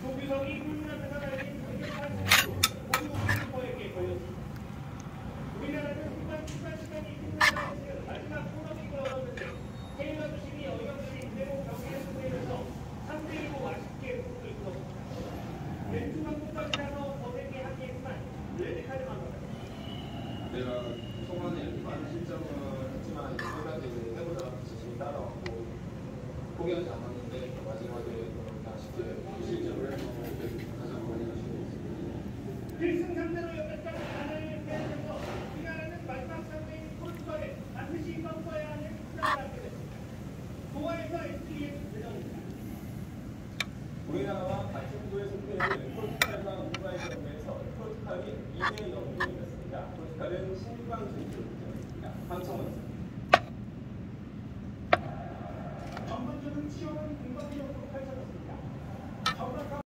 조규성이 훌륭한 사나이인 강력한 모두에게 걸렸습니다. 우리나라는 후반 출발 시간이 끝나는 마지막 코너킥을 얻었는데 테일러 주심이 어이없이 그대로 경기에 승리해서 3대1로 아쉽게 승리를 이끌었습니다. 왼쪽 감독까지 나서 거세게 하기했지만 레드카드만 받았습니다. 내가 초반에 많은 실점을 했지만 끝까지 해보자 자신이 따라왔고 포기하지 않았는데 마지막에 아쉽게 실점을 해서 가장 많이 아쉬운 것 같습니다. 필승 상대로 여기까지 가난을 빼면서 우리나라는 마지막 상대인 포르투갈에 반드시 꺾어야 하는 시간을 갖게 됐습니다. 도하에서 SK의 대전입니다. 우리나라와 같은 구에 속해 있는 포르투갈과 우루과이 경기에서 포르투갈이 2대0으로 이겼습니다. 포르투갈은 16강 진출을 지켰습니다. 황청원